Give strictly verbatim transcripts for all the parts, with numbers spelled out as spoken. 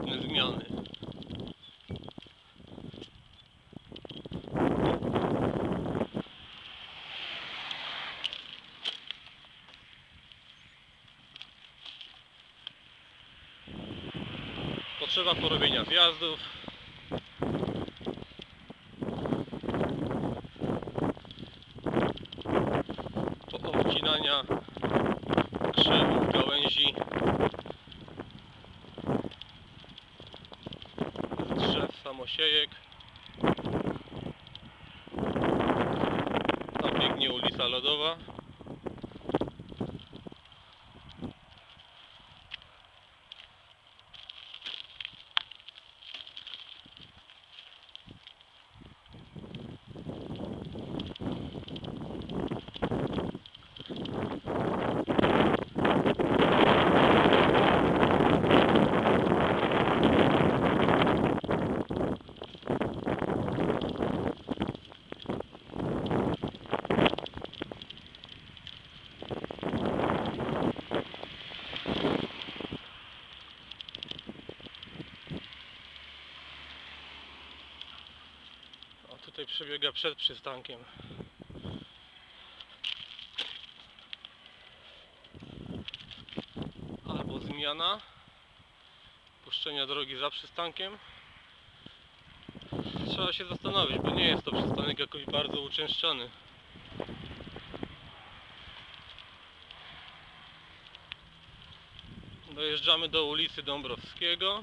drobne zmiany. Potrzeba porobienia zjazdów. Poobcinania krzewów, gałęzi, drzew, samosiejek. Tam biegnie ulica Lodowa. Tutaj przebiega przed przystankiem. Albo zmiana puszczenia drogi za przystankiem. Trzeba się zastanowić, bo nie jest to przystanek jakoś bardzo uczęszczany. Dojeżdżamy do ulicy Dąbrowskiego.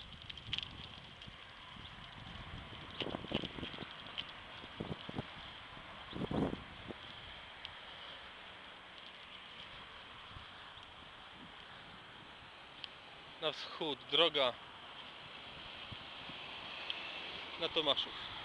Na wschód droga na Tomaszów.